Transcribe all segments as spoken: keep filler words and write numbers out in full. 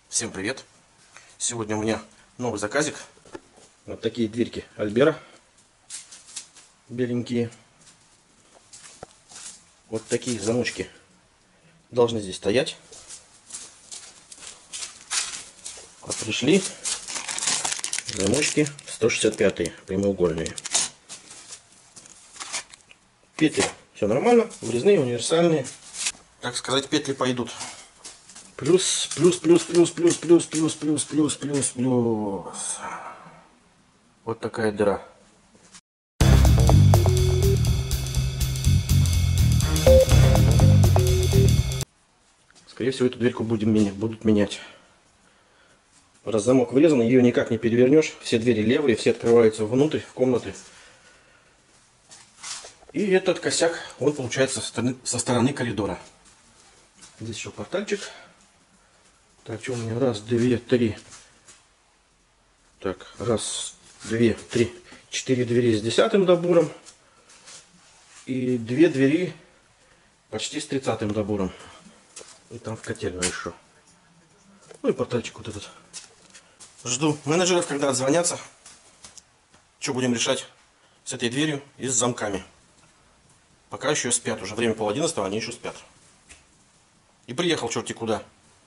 Всем привет! Сегодня у меня новый заказик. Вот такие дверьки Альбера. Беленькие. Вот такие замочки должны здесь стоять. А пришли замочки сто шестьдесят пятые, прямоугольные. Петли все нормально, врезные, универсальные. Так сказать, петли пойдут. Плюс, плюс, плюс, плюс, плюс, плюс, плюс, плюс, плюс, плюс, плюс. Вот такая дыра. Скорее всего, эту дверьку будем менять, будут менять. Раз замок врезан, ее никак не перевернешь. Все двери левые, все открываются внутрь, в комнаты. И этот косяк, он получается со стороны, со стороны коридора. Здесь еще портальчик. Так, что у меня? Раз, две, три. Так, раз, две, три. Четыре двери с десятым добором. И две двери почти с тридцатым добором. И там в котельную еще. Ну и портальчик вот этот. Жду менеджеров, когда отзвонятся. Что будем решать с этой дверью и с замками. Пока еще спят. Уже время пол одиннадцатого, они еще спят. И приехал черти куда.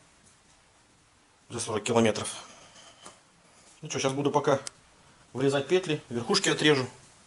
За сорок километров. Ну что, сейчас буду пока врезать петли. Верхушки отрежу.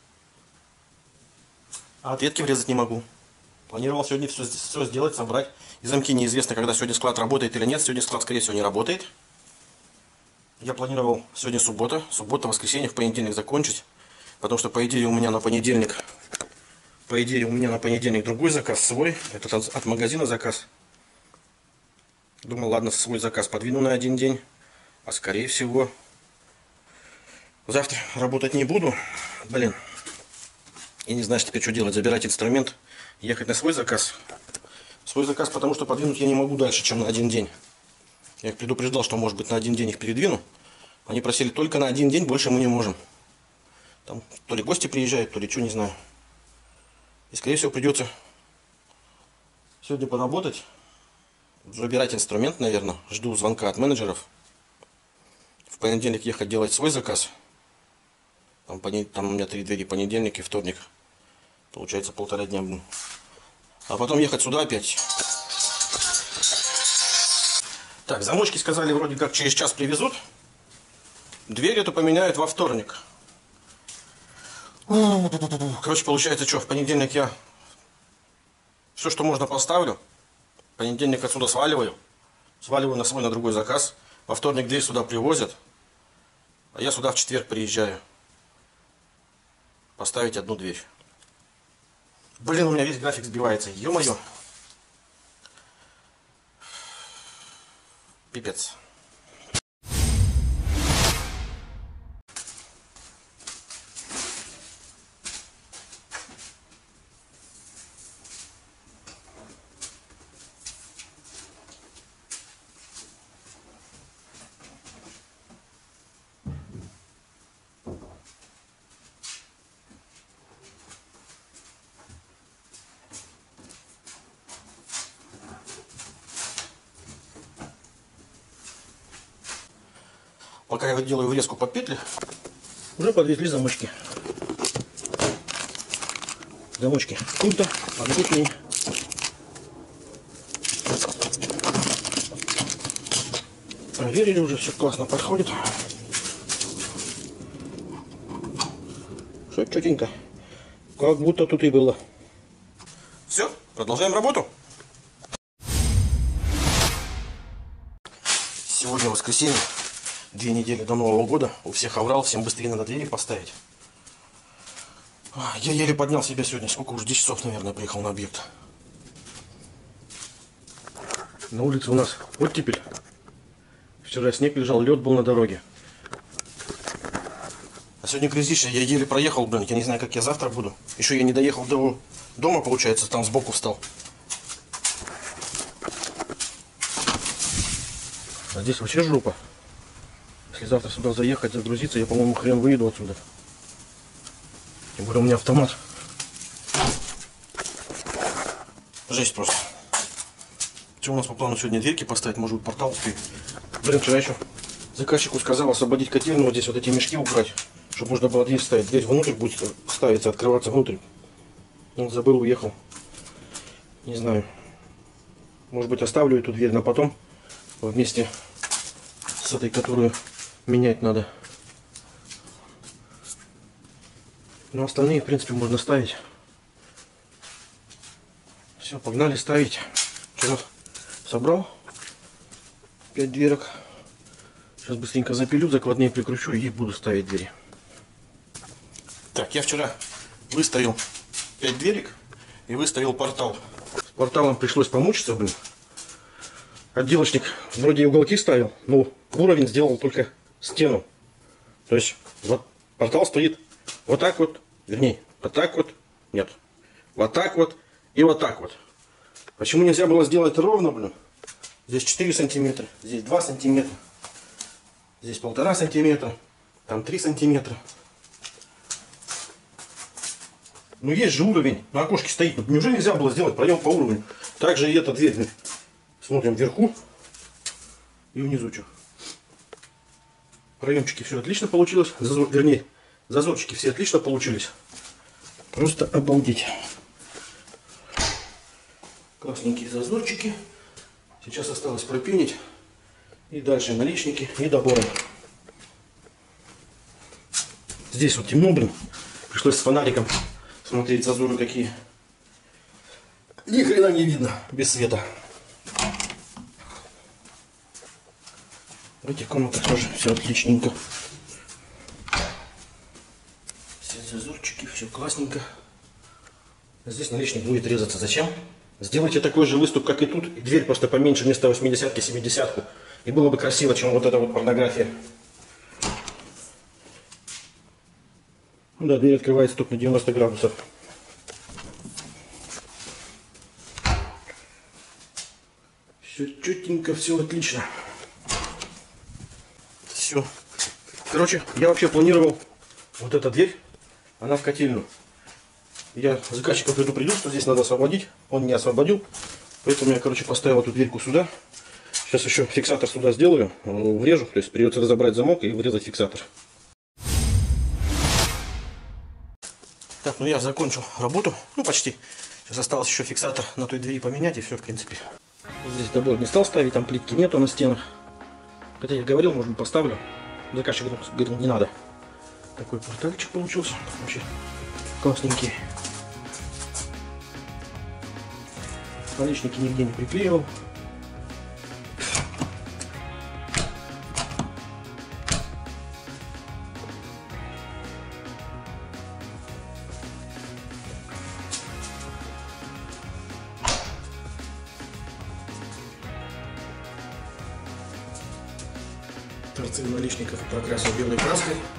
А ответки врезать не могу. Планировал сегодня все, все сделать, собрать. И замки неизвестно, когда сегодня склад работает или нет. Сегодня склад, скорее всего, не работает. Я планировал сегодня суббота. Суббота, воскресенье, в понедельник закончить. Потому что, по идее, у меня на понедельник... По идее, у меня на понедельник другой заказ свой. Это от магазина заказ. Думал, ладно, свой заказ подвину на один день. А скорее всего, завтра работать не буду. Блин. И не знаешь теперь, что делать. Забирать инструмент, ехать на свой заказ. Свой заказ, потому что подвинуть я не могу дальше, чем на один день. Я их предупреждал, что, может быть, на один день их передвину. Они просили только на один день, больше мы не можем. Там то ли гости приезжают, то ли что, не знаю. И, скорее всего, придется сегодня поработать. Забирать инструмент, наверное. Жду звонка от менеджеров. В понедельник ехать делать свой заказ. Там, там у меня три двери: понедельник и вторник. Получается полтора дня. А потом ехать сюда опять. Так, замочки сказали, вроде как через час привезут. Дверь эту поменяют во вторник. Короче, получается, что в понедельник я все, что можно, поставлю. В понедельник отсюда сваливаю. Сваливаю на свой, на другой заказ. Во вторник дверь сюда привозят. А я сюда в четверг приезжаю. Поставить одну дверь. Блин, у меня весь график сбивается. Ё-моё. Пипец. Пока я делаю врезку под петли, уже подвезли замочки. Замочки круто, подвесные. Проверили, уже все классно подходит. Все четенько. Как будто тут и было. Все, продолжаем работу. Сегодня воскресенье. Две недели до Нового года. У всех оврал, всем быстрее надо двери поставить. Я еле поднял себя сегодня. Сколько уже? десять часов, наверное, приехал на объект. На улице у нас оттепель. Вчера снег лежал, лед был на дороге. А сегодня грязище. Я еле проехал, блин. Я не знаю, как я завтра буду. Еще я не доехал до дома, получается, там сбоку встал. А здесь вообще жопа. Если завтра сюда заехать, загрузиться, я, по-моему, хрен выеду отсюда. Тем более у меня автомат. Жесть просто. Что у нас по плану сегодня? Дверки поставить, может быть, портал успеет. Блин, вчера еще заказчику сказал освободить котельную, вот здесь вот эти мешки убрать, чтобы можно было дверь ставить. Дверь внутрь будет ставиться, открываться внутрь. Он забыл, уехал. Не знаю. Может быть, оставлю эту дверь на потом вместе с этой, которую менять надо. Но остальные, в принципе, можно ставить. Все, погнали ставить. Вчера собрал пять дверок. Сейчас быстренько запилю, закладные прикручу и буду ставить двери. Так, я вчера выставил пять дверек и выставил портал. С порталом пришлось помучиться, блин. Отделочник вроде и уголки ставил, но уровень сделал только стену. То есть вот портал стоит вот так вот, вернее, вот так вот, нет, вот так вот и вот так вот. Почему нельзя было сделать ровно, блин? Здесь четыре сантиметра, здесь два сантиметра, здесь полтора сантиметра, там три сантиметра. Ну есть же уровень, на окошке стоит. Неужели нельзя было сделать проем по уровню? Также и эта дверь. Смотрим вверху и внизу что. Проемчики все отлично получилось. Зазор, вернее, зазорчики все отлично получились. Просто обалдеть. Классненькие зазорчики. Сейчас осталось пропенить. И дальше наличники и доборы. Здесь вот темно, блин. Пришлось с фонариком смотреть зазоры какие. Ни хрена не видно без света. В этих комнатах тоже все отличненько. Все зазорчики, все классненько. Здесь наличник будет резаться. Зачем? Сделайте такой же выступ, как и тут. И дверь просто поменьше, вместо восьмидесятки семидесятку. И было бы красиво, чем вот эта вот порнография. Да, дверь открывается только на девяносто градусов. Все четенько, все отлично. Все. Короче, я вообще планировал вот эта дверь, она в котельную. Я заказчика предупредил, что здесь надо освободить. Он не освободил. Поэтому я, короче, поставил эту дверьку сюда. Сейчас еще фиксатор сюда сделаю, врежу. То есть придется разобрать замок и врезать фиксатор. Так, ну я закончил работу. Ну, почти. Сейчас осталось еще фиксатор на той двери поменять, и все, в принципе. Здесь добор не стал ставить, там плитки нету на стенах. Хотя я говорил, может быть, поставлю. Заказчик говорил, не надо. Такой портальчик получился. Вообще классненький. Наличники нигде не приклеивал. Торцы наличников прокрасил белой краской.